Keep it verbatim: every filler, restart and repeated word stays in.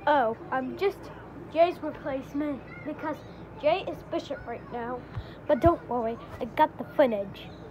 Oh, I'm just Jay's replacement because Jay is Bishop right now. But don't worry, I got the footage.